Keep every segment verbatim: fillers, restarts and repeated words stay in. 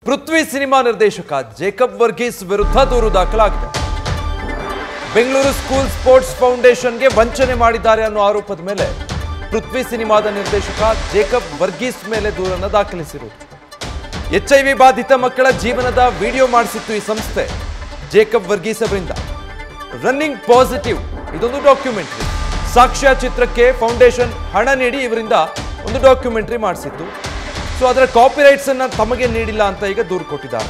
ಪೃಥ್ವಿ cinema ನಿರ್ದೇಶಕ ಜೇಕಬ್ ವರ್ಗೀಸ್ ವಿರುದ್ಧ ದೂರು ದಾಖಲಾಗಿದೆ. ಬೆಂಗಳೂರು ಸ್ಕೂಲ್ ಸ್ಪೋರ್ಟ್ಸ್ ಫೌಂಡೇಶನ್ಗೆ ವಂಚನೆ ಮಾಡಿದ್ದಾರೆ ಅನ್ನೋ ಆರೋಪದ ಮೇಲೆ ಪೃಥ್ವಿ ಸಿನಿಮಾದ ನಿರ್ದೇಶಕ ಜೇಕಬ್ ವರ್ಗೀಸ್ ಮೇಲೆ ದೂರನ್ನು ದಾಖಲಿಸಿರುವುದು. ಎಚ್ಐವಿ ಬಾಧಿತ ಮಕ್ಕಳ ಜೀವನದ ವಿಡಿಯೋ ಮಾಡಿಸಿತ್ತು ಈ ಸಂಸ್ಥೆ ಜೇಕಬ್ ವರ್ಗೀಸ್ ಅವರಿಂದ. ರನ್ನಿಂಗ್ ಪಾಸಿಟಿವ್ ಇದೊಂದು ಡಾಕ್ಯುಮೆಂಟ್ರಿ. ಸಾಕ್ಷ್ಯ ಚಿತ್ರಕ್ಕೆ ಫೌಂಡೇಶನ್ ಹಣ ನೀಡಿ ಇವರಿಂದ ಒಂದು ಡಾಕ್ಯುಮೆಂಟ್ರಿ ಮಾಡಿಸಿತ್ತು. ಸೊ ಅದರ ಕಾಪಿರೈಟ್ಸ್ ಅನ್ನ ತಮಗೆ ನೀಡಿಲ್ಲ ಅಂತ ಈಗ ದೂರು ಕೊಟ್ಟಿದ್ದಾರೆ.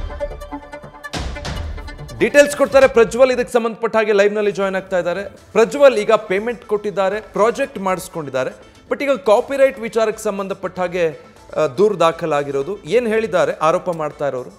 ಡೀಟೇಲ್ಸ್ ಕೊಡ್ತಾರೆ ಪ್ರಜ್ವಲ್. ಇದಕ್ಕೆ ಸಂಬಂಧಪಟ್ಟ ಹಾಗೆ ಲೈವ್ ನಲ್ಲಿ ಜಾಯ್ನ್ ಆಗ್ತಾ ಇದ್ದಾರೆ. ಪ್ರಜ್ವಲ್, ಈಗ ಪೇಮೆಂಟ್ ಕೊಟ್ಟಿದ್ದಾರೆ, ಪ್ರಾಜೆಕ್ಟ್ ಮಾಡಿಸ್ಕೊಂಡಿದ್ದಾರೆ, ಬಟ್ ಈಗ ಕಾಪಿರೈಟ್ ವಿಚಾರಕ್ಕೆ ಸಂಬಂಧಪಟ್ಟ ಹಾಗೆ ದೂರು ದಾಖಲಾಗಿರೋದು. ಏನು ಹೇಳಿದ್ದಾರೆ ಆರೋಪ ಮಾಡ್ತಾ ಇರೋರು?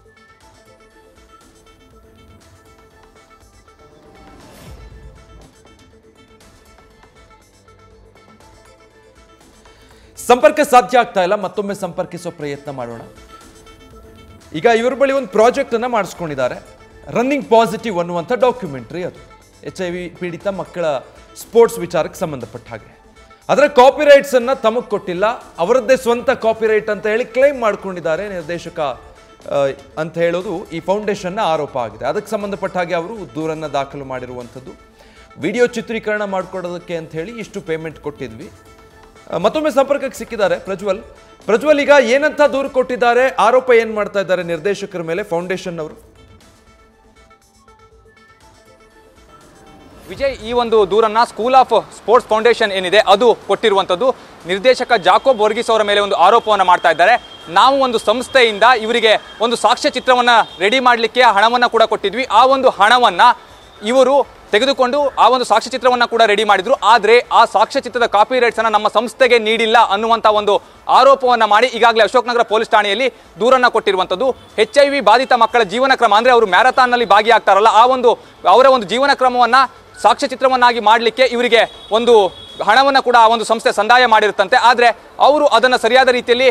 ಸಂಪರ್ಕ ಸಾಧ್ಯ ಆಗ್ತಾ ಇಲ್ಲ, ಮತ್ತೊಮ್ಮೆ ಸಂಪರ್ಕಿಸೋ ಪ್ರಯತ್ನ ಮಾಡೋಣ. ಈಗ ಇವರ ಬಳಿ ಒಂದು ಪ್ರಾಜೆಕ್ಟ್ ಅನ್ನ ಮಾಡಿಸ್ಕೊಂಡಿದ್ದಾರೆ, ರನ್ನಿಂಗ್ ಪಾಸಿಟಿವ್ ಅನ್ನುವಂಥ ಡಾಕ್ಯುಮೆಂಟ್ರಿ. ಅದು ಎಚ್ ಐ ವಿ ಪೀಡಿತ ಮಕ್ಕಳ ಸ್ಪೋರ್ಟ್ಸ್ ವಿಚಾರಕ್ಕೆ ಸಂಬಂಧಪಟ್ಟ ಹಾಗೆ. ಅದರ ಕಾಪಿರೈಟ್ಸ್ ಅನ್ನ ತಮಗೆ ಕೊಟ್ಟಿಲ್ಲ, ಅವರದ್ದೇ ಸ್ವಂತ ಕಾಪಿರೈಟ್ ಅಂತ ಹೇಳಿ ಕ್ಲೈಮ್ ಮಾಡ್ಕೊಂಡಿದ್ದಾರೆ ನಿರ್ದೇಶಕ ಅಂತ ಹೇಳೋದು ಈ ಫೌಂಡೇಶನ್ನ ಆರೋಪ ಆಗಿದೆ. ಅದಕ್ಕೆ ಸಂಬಂಧಪಟ್ಟ ಹಾಗೆ ಅವರು ದೂರನ್ನ ದಾಖಲು ಮಾಡಿರುವಂಥದ್ದು. ವಿಡಿಯೋ ಚಿತ್ರೀಕರಣ ಮಾಡಿಕೊಡೋದಕ್ಕೆ ಅಂತ ಹೇಳಿ ಇಷ್ಟು ಪೇಮೆಂಟ್ ಕೊಟ್ಟಿದ್ವಿ. ಮತ್ತೊಮ್ಮೆ ಸಂಪರ್ಕಕ್ಕೆ ಸಿಕ್ಕಿದ್ದಾರೆ ಪ್ರಜ್ವಲ್. ಪ್ರಜ್ವಲ್, ಈಗ ಏನಂತ ದೂರು ಕೊಟ್ಟಿದ್ದಾರೆ, ಆರೋಪ ಏನ್ ಮಾಡ್ತಾ ಇದ್ದಾರೆ ನಿರ್ದೇಶಕರ ಮೇಲೆ ಫೌಂಡೇಶನ್ ಅವರು? ವಿಜಯ್, ಈ ಒಂದು ದೂರನ್ನ ಸ್ಕೂಲ್ ಆಫ್ ಸ್ಪೋರ್ಟ್ಸ್ ಫೌಂಡೇಶನ್ ಏನಿದೆ ಅದು ಕೊಟ್ಟಿರುವಂಥದ್ದು. ನಿರ್ದೇಶಕ ಜಾಕೋಬ್ ವರ್ಗೀಸ್ ಅವರ ಮೇಲೆ ಒಂದು ಆರೋಪವನ್ನು ಮಾಡ್ತಾ ಇದ್ದಾರೆ. ನಾವು ಒಂದು ಸಂಸ್ಥೆಯಿಂದ ಇವರಿಗೆ ಒಂದು ಸಾಕ್ಷ್ಯ ಚಿತ್ರವನ್ನ ರೆಡಿ ಮಾಡಲಿಕ್ಕೆ ಹಣವನ್ನ ಕೂಡ ಕೊಟ್ಟಿದ್ವಿ. ಆ ಒಂದು ಹಣವನ್ನ ಇವರು ತೆಗೆದುಕೊಂಡು ಆ ಒಂದು ಸಾಕ್ಷ್ಯ ಚಿತ್ರವನ್ನ ಕೂಡ ರೆಡಿ ಮಾಡಿದ್ರು. ಆದರೆ ಆ ಸಾಕ್ಷ್ಯ ಚಿತ್ರದ ಕಾಪಿ ರೈಟ್ಸ್ ಅನ್ನ ನಮ್ಮ ಸಂಸ್ಥೆಗೆ ನೀಡಿಲ್ಲ ಅನ್ನುವಂಥ ಒಂದು ಆರೋಪವನ್ನ ಮಾಡಿ ಈಗಾಗಲೇ ಅಶೋಕನಗರ ಪೊಲೀಸ್ ಠಾಣೆಯಲ್ಲಿ ದೂರನ್ನ ಕೊಟ್ಟಿರುವಂಥದ್ದು. ಎಚ್ ಐ ವಿ ಬಾಧಿತ ಮಕ್ಕಳ ಜೀವನ ಕ್ರಮ ಅಂದ್ರೆ ಅವರು ಮ್ಯಾರಥಾನ್ ನಲ್ಲಿ ಭಾಗಿಯಾಗ್ತಾರಲ್ಲ, ಆ ಒಂದು ಅವರ ಒಂದು ಜೀವನ ಕ್ರಮವನ್ನ ಸಾಕ್ಷ್ಯ ಚಿತ್ರವನ್ನಾಗಿ ಮಾಡಲಿಕ್ಕೆ ಇವರಿಗೆ ಒಂದು ಹಣವನ್ನು ಕೂಡ ಆ ಒಂದು ಸಂಸ್ಥೆ ಸಂದಾಯ ಮಾಡಿರುತ್ತಂತೆ. ಆದರೆ ಅವರು ಅದನ್ನು ಸರಿಯಾದ ರೀತಿಯಲ್ಲಿ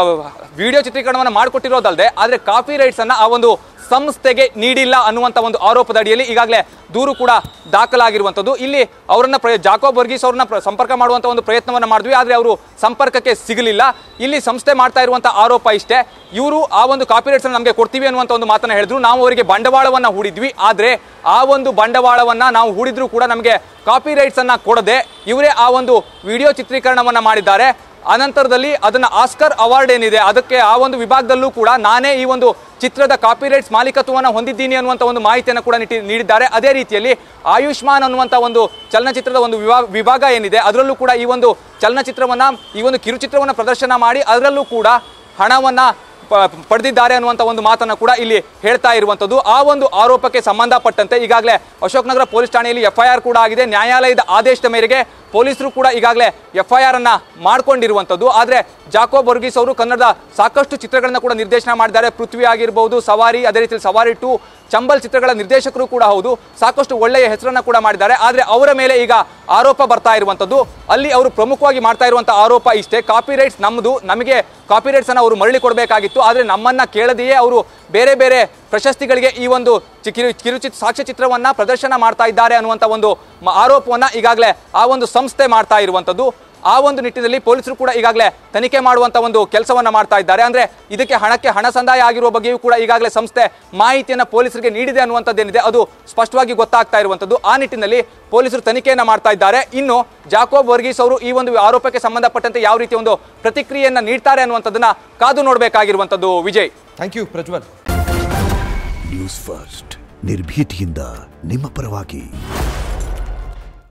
ವಿಡಿಯೋ ಚಿತ್ರೀಕರಣವನ್ನು ಮಾಡಿಕೊಟ್ಟಿರೋದಲ್ಲದೆ ಆದರೆ ಕಾಪಿ ರೈಟ್ಸ್ ಅನ್ನ ಆ ಒಂದು ಸಂಸ್ಥೆಗೆ ನೀಡಿಲ್ಲ ಅನ್ನುವಂಥ ಒಂದು ಆರೋಪದ ಅಡಿಯಲ್ಲಿ ಈಗಾಗಲೇ ದೂರು ಕೂಡ ದಾಖಲಾಗಿರುವಂಥದ್ದು. ಇಲ್ಲಿ ಅವರನ್ನ ಜಾಕೋಬ್ ವರ್ಗೀಸ್ ಅವ್ರನ್ನ ಸಂಪರ್ಕ ಮಾಡುವಂಥ ಒಂದು ಪ್ರಯತ್ನವನ್ನು ಮಾಡಿದ್ವಿ, ಆದರೆ ಅವರು ಸಂಪರ್ಕಕ್ಕೆ ಸಿಗಲಿಲ್ಲ. ಇಲ್ಲಿ ಸಂಸ್ಥೆ ಮಾಡ್ತಾ ಇರುವಂಥ ಆರೋಪ ಇಷ್ಟೇ, ಇವರು ಆ ಒಂದು ಕಾಪಿರೈಟ್ಸ್ ಅನ್ನು ನಮಗೆ ಕೊಡ್ತೀವಿ ಅನ್ನುವಂಥ ಒಂದು ಮಾತನ್ನ ಹೇಳಿದ್ರು. ನಾವು ಅವರಿಗೆ ಬಂಡವಾಳವನ್ನು ಹೂಡಿದ್ವಿ, ಆದರೆ ಆ ಒಂದು ಬಂಡವಾಳವನ್ನ ನಾವು ಹೂಡಿದ್ರೂ ಕೂಡ ನಮಗೆ ಕಾಪಿರೈಟ್ಸ್ ಅನ್ನ ಕೊಡದೆ ಇವರೇ ಆ ಒಂದು ವಿಡಿಯೋ ಚಿತ್ರೀಕರಣವನ್ನ ಮಾಡಿದ್ದಾರೆ. ಅನಂತರದಲ್ಲಿ ಅದನ್ನ ಆಸ್ಕರ್ ಅವಾರ್ಡ್ ಏನಿದೆ ಅದಕ್ಕೆ ಆ ಒಂದು ವಿಭಾಗದಲ್ಲೂ ಕೂಡ ನಾನೇ ಈ ಒಂದು ಚಿತ್ರದ ಕಾಪಿರೈಟ್ಸ್ ಮಾಲೀಕತ್ವವನ್ನು ಹೊಂದಿದ್ದೀನಿ ಅನ್ನುವಂಥ ಒಂದು ಮಾಹಿತಿಯನ್ನು ಕೂಡ ನೀಡಿದ್ದಾರೆ. ಅದೇ ರೀತಿಯಲ್ಲಿ ಆಯುಷ್ಮಾನ್ ಅನ್ನುವಂಥ ಒಂದು ಚಲನಚಿತ್ರದ ಒಂದು ವಿಭಾಗ ಏನಿದೆ ಅದರಲ್ಲೂ ಕೂಡ ಈ ಒಂದು ಚಲನಚಿತ್ರವನ್ನ ಈ ಒಂದು ಕಿರುಚಿತ್ರವನ್ನು ಪ್ರದರ್ಶನ ಮಾಡಿ ಅದರಲ್ಲೂ ಕೂಡ ಹಣವನ್ನ ಪಡೆದಿದ್ದಾರೆ ಅನ್ನುವಂಥ ಒಂದು ಮಾತನ್ನು ಕೂಡ ಇಲ್ಲಿ ಹೇಳ್ತಾ ಇರುವಂಥದ್ದು. ಆ ಒಂದು ಆರೋಪಕ್ಕೆ ಸಂಬಂಧಪಟ್ಟಂತೆ ಈಗಾಗಲೇ ಅಶೋಕನಗರ ಪೊಲೀಸ್ ಠಾಣೆಯಲ್ಲಿ ಎಫ್ ಐ ಆರ್ ಕೂಡ ಆಗಿದೆ. ನ್ಯಾಯಾಲಯದ ಆದೇಶದ ಮೇರೆಗೆ ಪೊಲೀಸರು ಕೂಡ ಈಗಾಗಲೇ ಎಫ್ ಐ ಆರ್ ಅನ್ನ ಮಾಡ್ಕೊಂಡಿರುವಂಥದ್ದು. ಆದರೆ ಜಾಕೋಬ್ ವರ್ಗೀಸ್ ಅವರು ಕನ್ನಡದ ಸಾಕಷ್ಟು ಚಿತ್ರಗಳನ್ನ ಕೂಡ ನಿರ್ದೇಶನ ಮಾಡಿದ್ದಾರೆ. ಪೃಥ್ವಿ ಆಗಿರಬಹುದು, ಸವಾರಿ, ಅದೇ ರೀತಿಯಲ್ಲಿ ಸವಾರಿ ಟು, ಚಂಬಲ್ ಚಿತ್ರಗಳ ನಿರ್ದೇಶಕರು ಕೂಡ ಹೌದು. ಸಾಕಷ್ಟು ಒಳ್ಳೆಯ ಹೆಸರನ್ನ ಕೂಡ ಮಾಡಿದ್ದಾರೆ. ಆದರೆ ಅವರ ಮೇಲೆ ಈಗ ಆರೋಪ ಬರ್ತಾ ಇರುವಂಥದ್ದು. ಅಲ್ಲಿ ಅವರು ಪ್ರಮುಖವಾಗಿ ಮಾಡ್ತಾ ಇರುವಂಥ ಆರೋಪ ಇಷ್ಟೇ, ಕಾಪಿರೈಟ್ಸ್ ನಮ್ಮದು, ನಮಗೆ ಕಾಪಿರೈಟ್ಸ್ ಅನ್ನು ಅವರು ಮರಳಿ ಕೊಡಬೇಕಾಗಿತ್ತು, ಆದರೆ ನಮ್ಮನ್ನ ಕೇಳದೆಯೇ ಅವರು ಬೇರೆ ಬೇರೆ ಪ್ರಶಸ್ತಿಗಳಿಗೆ ಈ ಒಂದು ಕಿರು ಕಿರುಚಿತ್ರ ಸಾಕ್ಷ್ಯ ಚಿತ್ರವನ್ನ ಪ್ರದರ್ಶನ ಮಾಡ್ತಾ ಇದ್ದಾರೆ ಅನ್ನುವಂಥ ಒಂದು ಆರೋಪವನ್ನ ಈಗಾಗಲೇ ಆ ಒಂದು ಸಂಸ್ಥೆ ಮಾಡ್ತಾ ಇರುವಂಥದ್ದು. ಆ ಒಂದು ನಿಟ್ಟಿನಲ್ಲಿ ಪೊಲೀಸರು ಕೂಡ ಈಗಾಗಲೇ ತನಿಖೆ ಮಾಡುವಂತ ಒಂದು ಕೆಲಸವನ್ನ ಮಾಡ್ತಾ ಇದ್ದಾರೆ. ಅಂದ್ರೆ ಇದಕ್ಕೆ ಹಣಕ್ಕೆ ಹಣ ಸಂದಾಯ ಆಗಿರುವ ಬಗ್ಗೆಯೂ ಕೂಡ ಈಗಾಗಲೇ ಸಂಸ್ಥೆ ಮಾಹಿತಿಯನ್ನ ಪೊಲೀಸರಿಗೆ ನೀಡಿದೆ ಅನ್ನುವಂಥದ್ದೇನಿದೆ ಅದು ಸ್ಪಷ್ಟವಾಗಿ ಗೊತ್ತಾಗ್ತಾ ಇರುವಂಥದ್ದು. ಆ ನಿಟ್ಟಿನಲ್ಲಿ ಪೊಲೀಸರು ತನಿಖೆಯನ್ನ ಮಾಡ್ತಾ ಇದ್ದಾರೆ. ಇನ್ನು ಜಾಕೋಬ್ ವರ್ಗೀಸ್ ಅವರು ಈ ಒಂದು ಆರೋಪಕ್ಕೆ ಸಂಬಂಧಪಟ್ಟಂತೆ ಯಾವ ರೀತಿಯ ಒಂದು ಪ್ರತಿಕ್ರಿಯೆಯನ್ನ ನೀಡ್ತಾರೆ ಅನ್ನುವಂಥದ್ದನ್ನ ಕಾದು ನೋಡಬೇಕಾಗಿರುವಂಥದ್ದು. Vijay, thank you Prajwal. News first ನಿರ್ಭೀತಿಯಿಂದ ನಿಮ್ಮ ಪರವಾಗಿ.